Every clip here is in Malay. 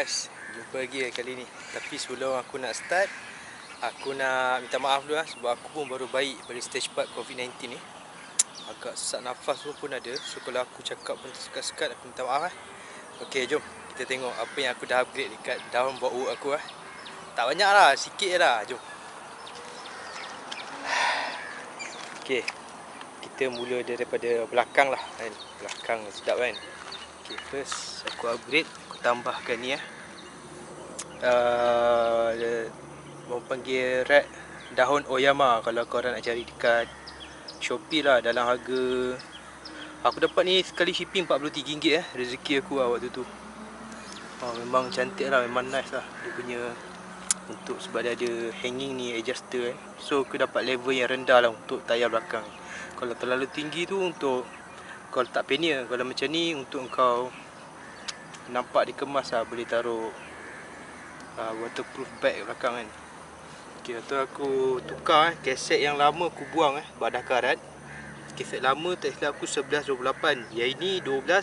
guys, jumpa lagi kali ni. Tapi sebelum aku nak start, aku nak minta maaf dulu lah, sebab aku pun baru baik dari stage 4 COVID-19 ni. Agak sesak nafas pun ada. So kalau aku cakap pun tersekat-sekat, aku minta maaf lah. Ok, jom kita tengok apa yang aku dah upgrade dekat daun buat urut aku lah. Tak banyak lah, sikit je lah, jom. Ok, kita mula daripada belakang lah kan. Belakang sedap kan. Ok, first aku upgrade, aku tambahkan ni orang panggil rat daun oyama. Kalau korang nak cari dekat Shopee lah, dalam harga aku dapat ni sekali shipping RM43 rezeki aku lah waktu tu. Memang cantik lah, memang nice lah dia punya untuk, sebab dia ada hanging ni, adjuster kan. So aku dapat level yang rendah lah untuk tayar belakang. Kalau terlalu tinggi tu untuk kau letak panel, kalau macam ni untuk kau nampak dikemas lah, boleh taruh waterproof bag belakang kan. Ok, lepas tu aku tukar kaset yang lama aku buang badah karat. Kaset lama tak silap aku 11.28, yang ini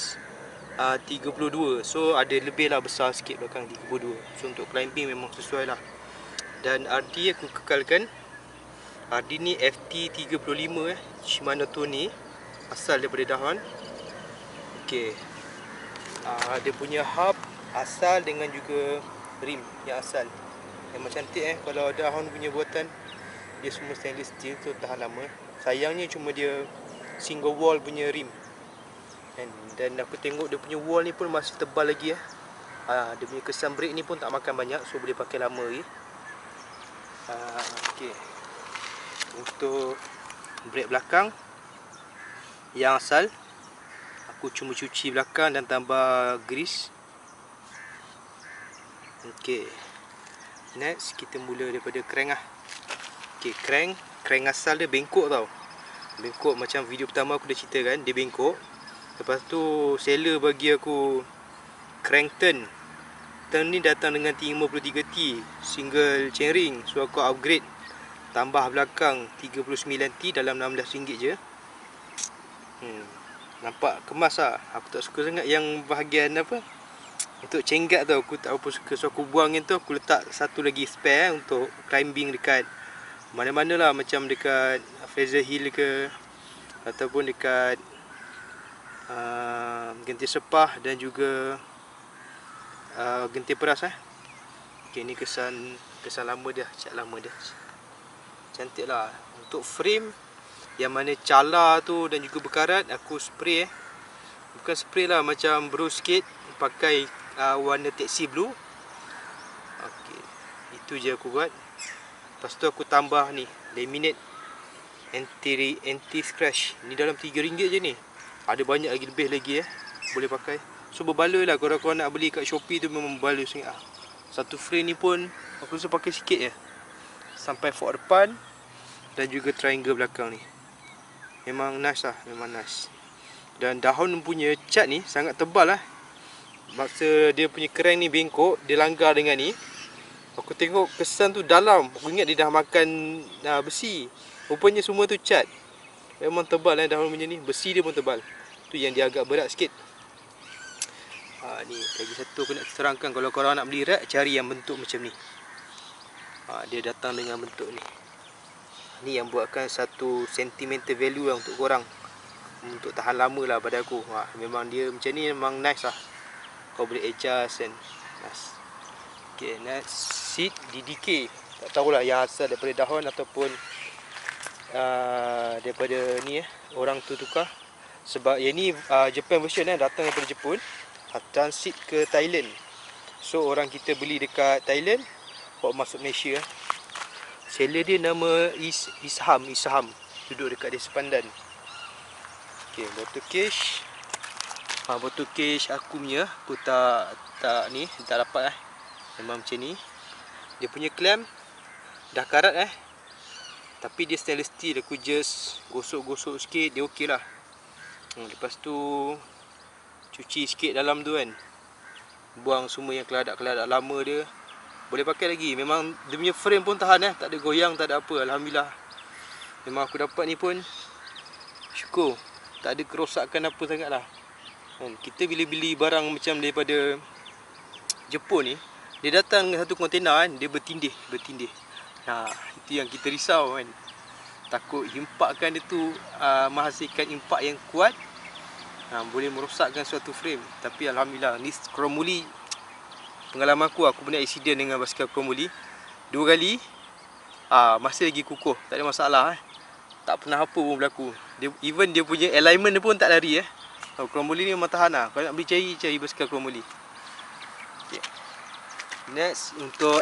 12.32. So ada lebih lah, besar sikit belakang 32. So untuk climbing memang sesuai lah. Dan RD aku kekalkan, RD ni FT35 Shimano Tony, asal daripada daun. Ok, dia punya hub asal dengan juga rim yang asal. Memang cantik kalau daun punya buatan. Dia semua stainless steel, tu tahan lama. Sayangnya cuma dia single wall punya rim. Dan aku tengok dia punya wall ni pun masih tebal lagi dia punya kesan brake ni pun tak makan banyak, so boleh pakai lama lagi. Okay. Untuk brake belakang yang asal, aku cuma cuci belakang dan tambah grease. Okay, next kita mula daripada crank lah. Okay, crank asal dia bengkok tau. Bengkok macam video pertama aku dah cerita kan, dia bengkok. Lepas tu seller bagi aku crank turn. Turn ni datang dengan 53T single chainring. So aku upgrade, tambah belakang 39T dalam RM16 je. Nampak kemas lah. Aku tak suka sangat yang bahagian apa, untuk cenggat tu, aku tak apa suka. So aku buang yang tu, aku letak satu lagi spare untuk climbing dekat mana-mana lah, macam dekat Fraser Hill ke, ataupun dekat Genting Sepah dan juga Genting Peras Okay, ni kesan lama dia, cat lama dia. Cantik lah. Untuk frame yang mana cala tu dan juga berkarat, aku spray bukan spray lah, macam brush sikit, pakai warna taxi blue. Okay, itu je aku buat. Lepas tu aku tambah ni laminate anti scratch. Ni dalam RM3 je ni. Ada banyak lagi, lebih lagi boleh pakai. So berbaloi lah, kalau korang nak beli kat Shopee tu memang berbaloi sangat lah. Satu frame ni pun aku rasa pakai sikit je, sampai fork depan dan juga triangle belakang ni. Memang nice lah, memang nice. Dan daun punya cat ni sangat tebal lah. Masa dia punya crank ni bengkok, dia langgar dengan ni, aku tengok kesan tu dalam. Aku ingat dia dah makan besi. Rupanya semua tu cat. Memang tebal daun punya ni. Besi dia pun tebal. Tu yang dia agak berat sikit. Ni lagi satu aku nak terangkan. Kalau korang nak beli rat, cari yang bentuk macam ni. Dia datang dengan bentuk ni. Ni yang buatkan satu sentimental value lah untuk korang, untuk tahan lama lah pada aku. Memang dia macam ni memang nice lah. Kau boleh adjust kan. Nice. Okay, next seat DDK. Tak tahulah yang asal daripada daun ataupun daripada ni orang tu tukar. Sebab yang ni Japan version datang daripada Jepun, transit ke Thailand. So orang kita beli dekat Thailand, bawa masuk Malaysia. Seller dia nama Isham, duduk dekat Desa Pandan. Okay, bottle cage. Bottle cage aku punya, aku tak dapat memang macam ni. Dia punya clamp dah karat tapi dia stainless steel. Aku just gosok-gosok sikit, dia okey lah. Lepas tu cuci sikit dalam tu kan, buang semua yang keladak-keladak lama dia. Boleh pakai lagi. Memang dia punya frame pun tahan tak ada goyang, tak ada apa. Alhamdulillah. Memang aku dapat ni pun syukur, tak ada kerosakan apa sangat lah. Kita bila beli barang macam daripada Jepun ni, dia datang dengan satu kontena kan, dia bertindih. Itu yang kita risau kan. Takut impakan dia tu menghasilkan impak yang kuat, boleh merosakkan suatu frame. Tapi alhamdulillah, ni Chromoly, pengalaman aku pernah accident dengan basikal Chromoly 2 kali. Masih lagi kukuh, tak ada masalah tak pernah apa pun berlaku. Even dia punya alignment dia pun tak lari Chromoly ni memang tahan Kalau nak beli cari basikal Chromoly. Okay. Next, untuk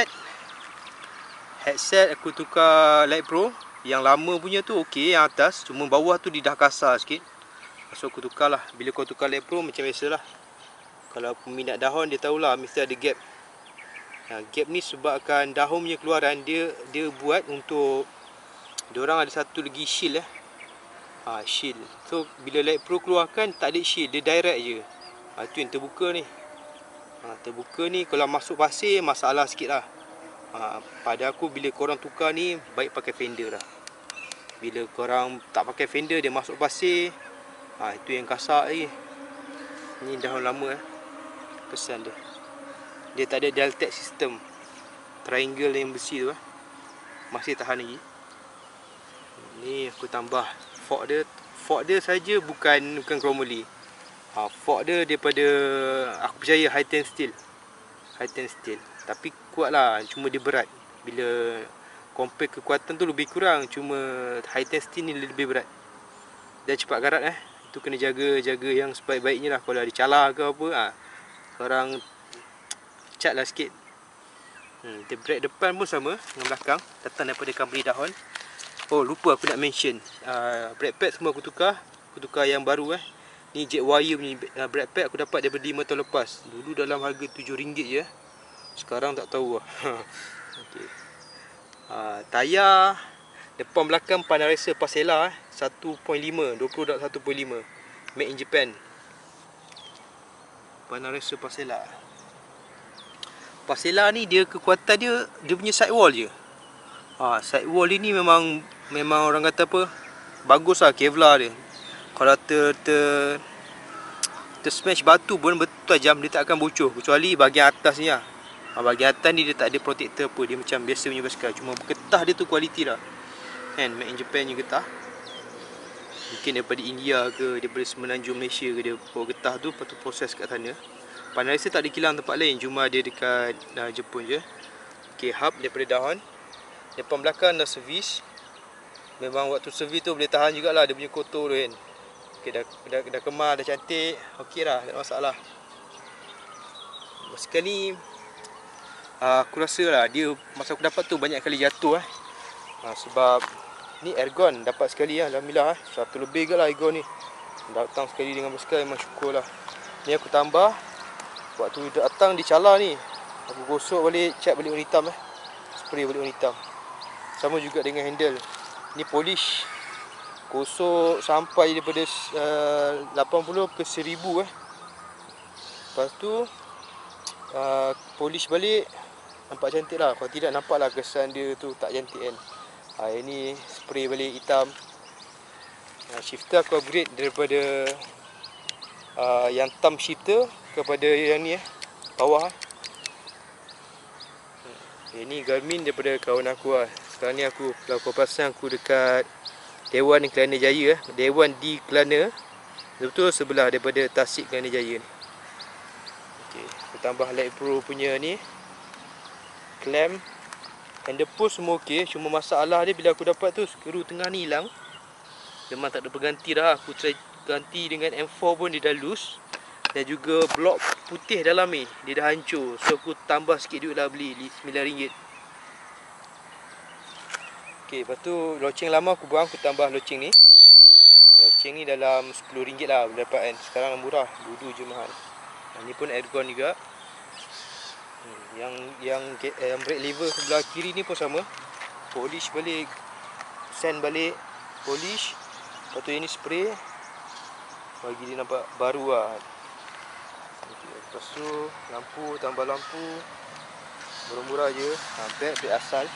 headset aku tukar Light Pro. Yang lama punya tu okey, yang atas, cuma bawah tu dia dah kasar sikit. So aku tukar lah. Bila kau tukar Light Pro macam biasalah, kalau peminat dahon dia tahulah mesti ada gap. Gap ni sebabkan dahon punya keluaran dia buat untuk diorang ada satu lagi shield shield. So bila Light Pro keluarkan tak ada shield, dia direct je. Tu yang terbuka ni. Terbuka ni kalau masuk pasir masalah sikit lah. Pada aku bila korang tukar ni baik pakai fender lah. Bila korang tak pakai fender dia masuk pasir, itu yang kasar lagi. Ni dahon lama kesan dia. Dia tak ada Deltec system. Triangle yang besi tu masih tahan lagi. Ni aku tambah fork dia saja, bukan Chromoly. Fork dia daripada, aku percaya Hi-Ten Steel. Tapi kuat lah, cuma dia berat. Bila compare kekuatan tu lebih kurang, cuma Hi-Ten Steel ni lebih berat. Dan cepat karat Itu kena jaga yang sebaik-baiknya lah. Kalau ada calar ke apa, korang cat lah sikit. Dia brake depan pun sama dengan belakang, datang daripada company dahon. Lupa aku nak mention, brake pad semua aku tukar yang baru Ni jet wire punya brake pad aku dapat daripada 5 tahun lepas. Dulu dalam harga RM7 je. Sekarang tak tahu okay. Tayar depan belakang Pana Racer Pasela 1.5, 20.1.5, made in Japan. Pana Racer Pasela ni dia kekuatan dia punya sidewall je. Sidewall ini memang orang kata apa, bagus lah Kevlar dia. Kalau smash batu pun betul tajam, dia tak akan bocor. Kecuali bahagian atas ni bahagian atas ni dia tak ada protector apa. Dia macam biasa punya basikal. Cuma getah dia tu kualiti lah made in Japan punya getah. Mungkin daripada India ke, daripada semenanjung Malaysia ke, dia bawa getah tu, lepas tu proses kat sana. Pana Racer tak ada kilang tempat lain, cuma dia dekat Jepun je. Okay, hub daripada dahon. Depan belakang dah servis. Memang waktu servis tu boleh tahan jugalah dia punya kotor tu kan. Okay, dah kemar, dah cantik. Okey lah, tak ada masalah. Basikal ni aku rasa lah dia, masa aku dapat tu banyak kali jatuh sebab ni ergon dapat sekali alhamdulillah 100 lebih ke lah ergon ni. Datang sekali dengan basikal, memang syukur lah. Ni aku tambah, waktu datang di cala ni aku gosok balik, cat balik warna hitam spray balik warna hitam. Sama juga dengan handle. Ni polish, gosok sampai daripada 80 ke 1000 Lepas tu polish balik, nampak cantik lah. Kalau tidak nampak lah kesan dia tu tak cantik kan. Ini spray balik hitam. Shifter aku upgrade daripada yang thumb shifter kepada yang ni bawah. Ini Garmin daripada kawan aku Sekarang ni aku, kalau kau pasang, aku dekat Dewan Kelana Jaya Dewan di Kelana, betul sebelah daripada Tasik Kelana Jaya ni. Okay, aku tambah Light Pro punya ni clamp, handle post semua okey. Cuma masalah dia bila aku dapat tu, skru tengah ni hilang. Memang tak ada pengganti dah. Aku try ganti dengan M4 pun dia dah loose. Dan juga blok putih dalam ni dia dah hancur. So aku tambah sikit duit lah, beli RM9. Okay, lepas tu loceng lama aku buang, aku tambah loceng ni. Loceng ni dalam RM10 lah boleh dapat kan. Sekarang murah, dulu je mahal. Ni pun ergon juga. Yang brake lever sebelah kiri ni pun sama. Polish balik, sand balik, polish. Lepas tu ini spray, bagi dia nampak baru lah. Lepas tu lampu, tambah lampu, murah-murah je. Bag asal,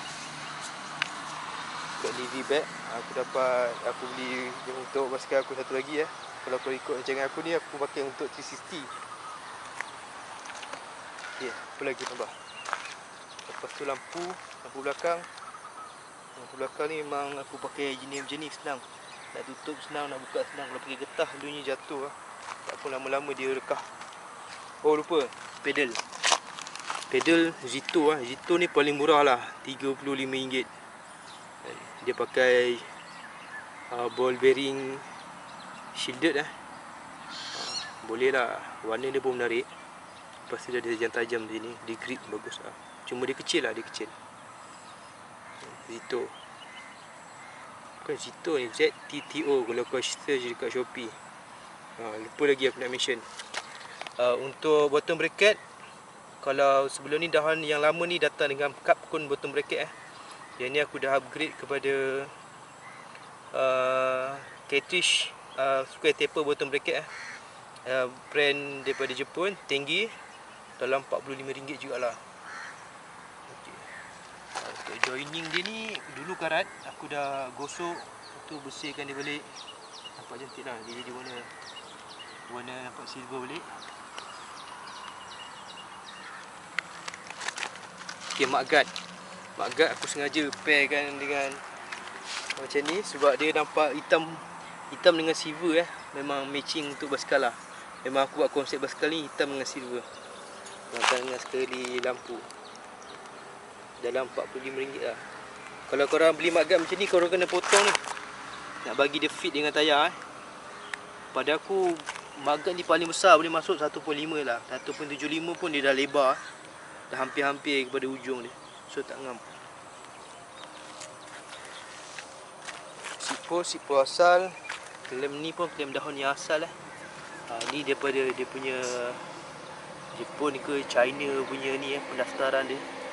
bag Livy bag. Aku beli untuk basikal aku satu lagi Kalau kau ikut rancangan aku ni, aku pakai untuk 360. Okay, apa lagi tambah. Lepas tu lampu belakang. Lampu belakang ni memang aku pakai jenis macam ni, senang. Nak tutup senang, nak buka senang. Kalau pakai getah dulunya jatuh lah. Tak pun lama-lama dia rekah. Oh lupa, pedal. Pedal Zito lah. Zito ni paling murah lah, RM35. Dia pakai ball bearing shielded boleh lah. Warna dia pun menarik. Lepas tu dia ada tajam-tajam di sini. Dia grip bagus lah. Cuma dia kecil lah, dia kecil. Zito. Bukan Zito ni, ZTTO kalau kau search dekat Shopee. Lupa lagi aku nak mention. Untuk bottom bracket, kalau sebelum ni dahan yang lama ni datang dengan cup cone bottom bracket yang ni aku dah upgrade kepada cartridge square taper bottom bracket brand daripada Jepun, Tengi, dalam RM45 jugalah. Okay. Untuk joining dia ni dulu karat, aku dah gosok untuk bersihkan dia balik. Nampak cantik lah, dia jadi warna nampak silver balik. Okay, mudguard aku sengaja pairkan dengan macam ni sebab dia nampak hitam dengan silver memang matching untuk basikal lah. Memang aku buat konsep basikal ni hitam dengan silver. Datang dengan sekali lampu. Dalam RM45 lah. Kalau korang beli mudguard macam ni, korang kena potong ni. Nak bagi dia fit dengan tayar Pada aku mudguard ni paling besar boleh masuk 1.5 lah. 1.75 pun dia dah lebar. Dah hampir-hampir kepada ujung dia. So tak ngam. Sipo asal. Klem ni pun klem dahun yang asal ni daripada dia punya Jepun ke China punya ni pendaftaran dia.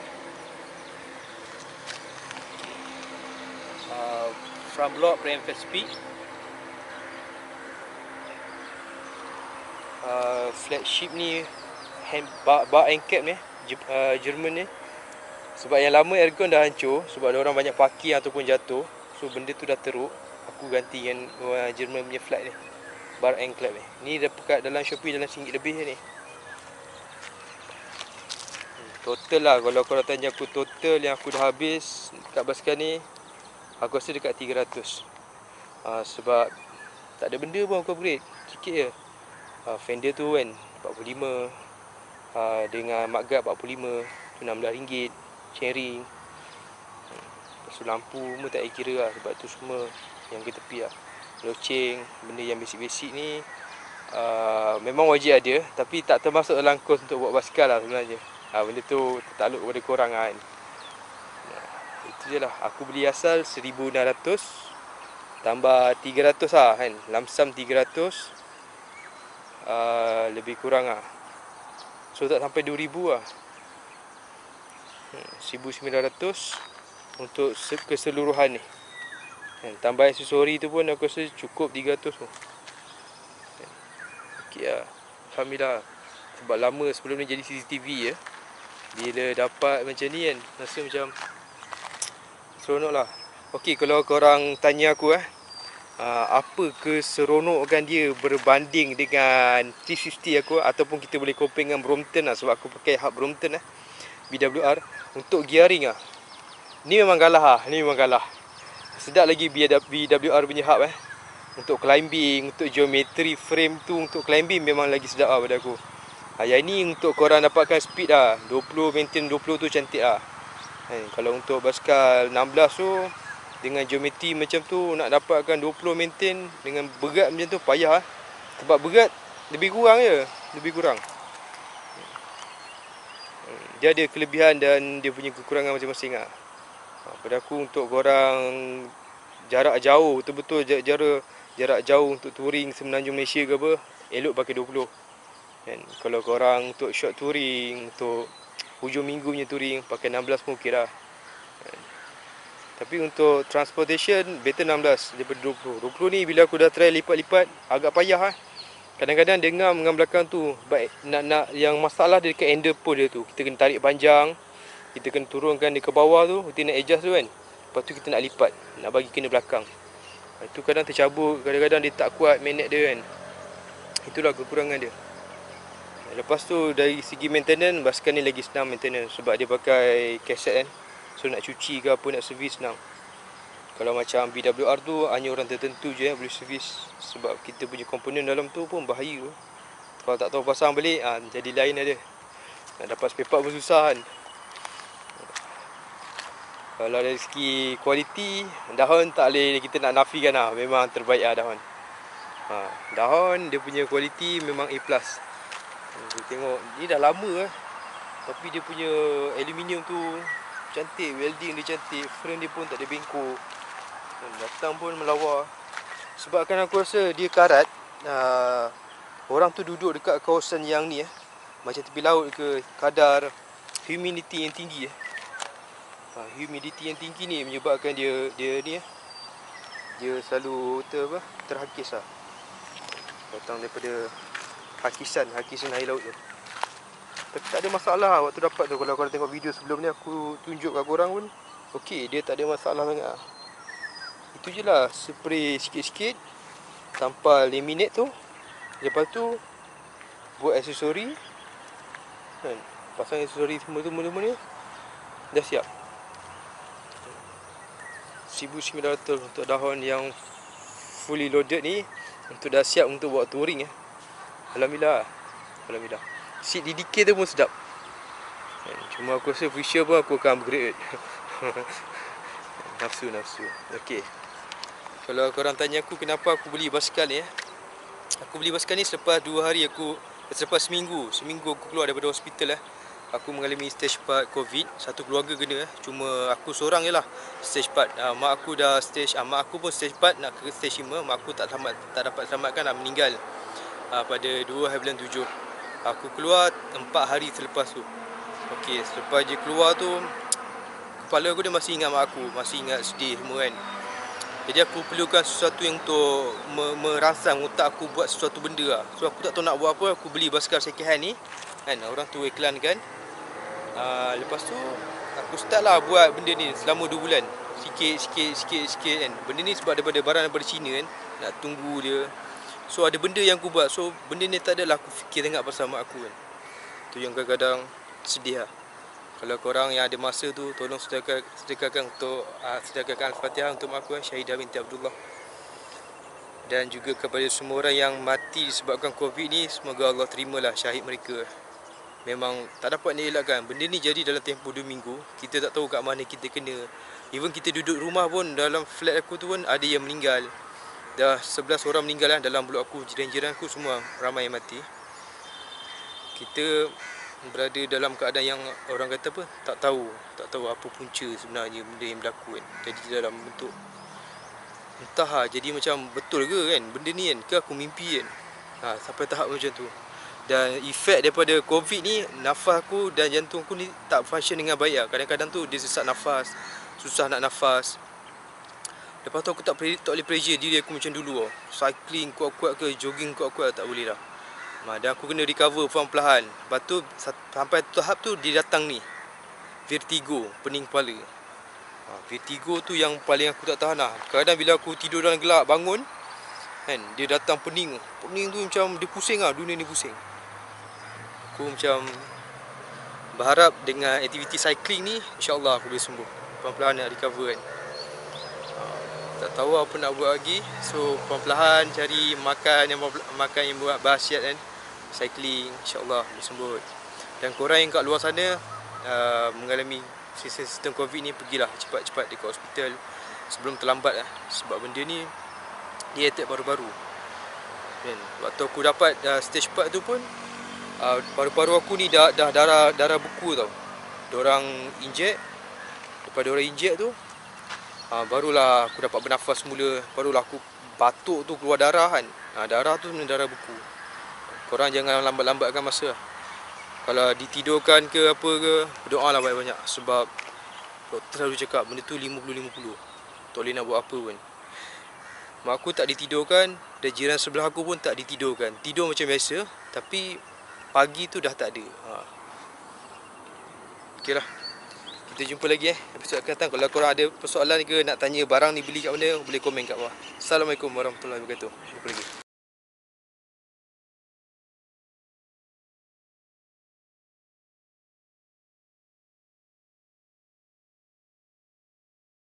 Front block frame speed. Flagship ni bar and cap ni Jerman ni. Sebab yang lama aircon dah hancur sebab ada orang banyak parking ataupun jatuh. So benda tu dah teruk. Aku ganti dengan Jerman punya flat ni. Bar and cap ni. Ni dah pekat dalam Shopee dalam RM1 lebih ni. Total lah, kalau korang tanya aku total yang aku dah habis kat basikal ni, aku rasa dekat 300. Sebab tak ada benda pun aku upgrade. Sikit je. Fender tu kan 45. Dengan mudguard 45, tu RM16. Sharing. Lepas tu lampu pun tak kira lah sebab tu semua yang ke tepi lah. Loceng, benda yang basic-basic ni memang wajib ada, tapi tak termasuk dalam kos untuk buat basikal lah sebenarnya. Benda tu tertakluk kepada korang kan. Itu je lah. Aku beli asal 1,600 tambah 300 lah kan. Lamsam 300 lebih kurang lah. So tak sampai 2,000 lah. 1,900 untuk keseluruhan ni. Tambah aksesori tu pun aku rasa cukup 300 pun. Okey lah. Alhamdulillah. Sebab lama sebelum ni jadi CCTV bila dapat macam ni kan, rasa macam seronok lah. Okey, kalau korang tanya aku apa keseronokan dia berbanding dengan 360 aku, ataupun kita boleh compare dengan Brompton lah, sebab aku pakai hub Brompton BWR. Untuk gearing ni memang kalah ni memang kalah. Sedap lagi BWR punya hub Untuk climbing, untuk geometri frame tu, untuk climbing memang lagi sedap pada aku. Yang ni untuk korang dapatkan speed 20, maintain 20 tu cantik Kalau untuk basikal 16 tu dengan geometri macam tu, nak dapatkan 20 maintain dengan berat macam tu payah Sebab berat lebih kurang lebih kurang. Dia ada kelebihan dan dia punya kekurangan masing-masing Pada aku, untuk korang jarak jauh, betul-betul jarak jauh untuk touring semenanjung Malaysia ke apa, elok pakai 20 kan. Kalau korang untuk short touring, untuk hujung minggu punya touring, pakai 16 pun okey lah kan. Tapi untuk transportation, better 16 daripada 20. 20 ni bila aku dah try lipat-lipat, agak payah Kadang-kadang dia ngam dengan belakang tu. Baik, nak yang masalah dia dekat handle pole dia tu. Kita kena tarik panjang, kita kena turunkan dia ke bawah tu, kita nak adjust tu kan. Lepas tu kita nak lipat, nak bagi kena belakang. Itu kadang tercabut, kadang-kadang dia tak kuat magnet dia kan. Itulah kekurangan dia. Lepas tu dari segi maintenance, basikal ni lagi senang maintenance sebab dia pakai kaset kan. So nak cuci ke apa, nak servis senang. Kalau macam BWR tu hanya orang tertentu je boleh servis sebab kita punya komponen dalam tu pun bahaya. Kalau tak tahu pasang balik, jadi lain ada. Nak dapat spare part pun susah kan. Kalau dari segi kualiti, Dahon tak boleh kita nak nafikan lah. Memang terbaik lah Dahon. Dahon dia punya kualiti memang A+. Tengok, ni dah lama tapi dia punya aluminium tu cantik, welding dia cantik, frame dia pun tak ada bengkok. Datang pun melawar. Sebabkan aku rasa dia karat, orang tu duduk dekat kawasan yang ni macam tepi laut ke, kadar humidity yang tinggi humidity yang tinggi ni menyebabkan dia ni dia selalu terhakis lah. Datang daripada hakisan air laut tu. Tapi tak ada masalah waktu dapat tu. Kalau korang tengok video sebelum ni aku tunjuk kat korang pun okey, dia tak ada masalah sangat lah. Itu je lah, spray sikit-sikit, tampal laminate tu. Lepas tu buat aksesori kan, pasang aksesori semua tu mula-mula dah siap. 1900 untuk Dahon yang fully loaded ni, untuk dah siap untuk buat touring Alhamdulillah. Alhamdulillah. Seat DDK tu pun sedap. Cuma aku rasa future pun aku akan upgrade. Nafsu. Okey. Kalau korang tanya aku kenapa aku beli basikal ni, aku beli basikal ni selepas 2 hari selepas seminggu aku keluar daripada hospital Aku mengalami stage 4 COVID. Satu keluarga kena Cuma aku seorang je lah stage 4. Mak aku dah mak aku pun stage 4 nak ke stage 5. Mak aku tak dapat selamatkan, meninggal pada 2 hari bulan 7. Aku keluar 4 hari selepas tu. Okey, selepas je keluar tu, kepala aku dia masih ingat mak aku, masih ingat sedih semua kan. Jadi aku perlukan sesuatu yang untuk merangsang otak aku buat sesuatu benda So aku tak tahu nak buat apa, aku beli basikal second hand ni kan, orang tu iklankan. Lepas tu aku start lah buat benda ni selama 2 bulan. Sikit kan. Benda ni sebab daripada barang daripada China kan, nak tunggu dia. So ada benda yang aku buat. So benda ni tak adalah aku fikir sangat pasal mak aku kan. Tu yang kadang-kadang sedih lah. Kalau korang yang ada masa tu, tolong sedekahkan untuk sedekahkan Al-Fatihah untuk mak aku Syahidah binti Abdullah. Dan juga kepada semua orang yang mati disebabkan COVID ni, semoga Allah terimalah syahid mereka. Memang tak dapat dielakkan. Benda ni jadi dalam tempoh 2 minggu. Kita tak tahu kat mana kita kena. Even kita duduk rumah pun, dalam flat aku tu pun ada yang meninggal. Dah 11 orang meninggal dalam blok aku. Jiran-jiran aku semua ramai yang mati. Kita berada dalam keadaan yang orang kata apa, tak tahu apa punca sebenarnya benda yang berlaku kan. Jadi dalam bentuk entah jadi macam betul ke kan benda ni kan, ke aku mimpi kan. Sampai tahap macam tu. Dan efek daripada COVID ni, nafas aku dan jantung aku ni tak function dengan baik Kadang-kadang tu dia sesak nafas, susah nak nafas. Lepas tu aku tak boleh pressure diri aku macam dulu Cycling kuat-kuat ke, jogging kuat-kuat tak boleh dah. Dan aku kena recover perlahan-lahan. Lepas tu sampai tahap tu dia datang ni, vertigo, pening kepala. Vertigo tu yang paling aku tak tahan lah. Kadang bila aku tidur dalam gelap, bangun kan, dia datang pening. Pening tu macam dia pusing dunia ni pusing. Aku macam berharap dengan aktiviti cycling ni, insyaAllah aku boleh sembuh. Perlahan-lahan nak recover kan. Tak tahu apa nak buat lagi. So perlahan-lahan cari makan yang buat bahasiat kan, cycling, insyaAllah boleh sembuh. Dan korang yang kat luar sana mengalami sistem COVID ni, pergilah cepat-cepat dekat hospital sebelum terlambat sebab benda ni dia attack baru-baru kan. Waktu aku dapat stage 4 tu pun paru-paru aku ni dah darah beku tau. Diorang inject. Lepas diorang inject tu barulah aku dapat bernafas semula. Barulah aku batuk tu keluar darah kan. Darah tu sebenarnya darah beku. Korang jangan lambat-lambatkan masa. Kalau ditidurkan ke apa ke, berdoa lah banyak-banyak. Sebab doktor selalu cakap benda tu 50-50. Tak boleh nak buat apa pun. Mak aku tak ditidurkan, dan jiran sebelah aku pun tak ditidurkan. Tidur macam biasa, tapi pagi tu dah tak ada. Okey lah. Kita jumpa lagi episod akan datang. Kalau korang ada persoalan ke, nak tanya barang ni beli kat mana, boleh komen kat bawah. Assalamualaikum warahmatullahi wabarakatuh. Jumpa lagi.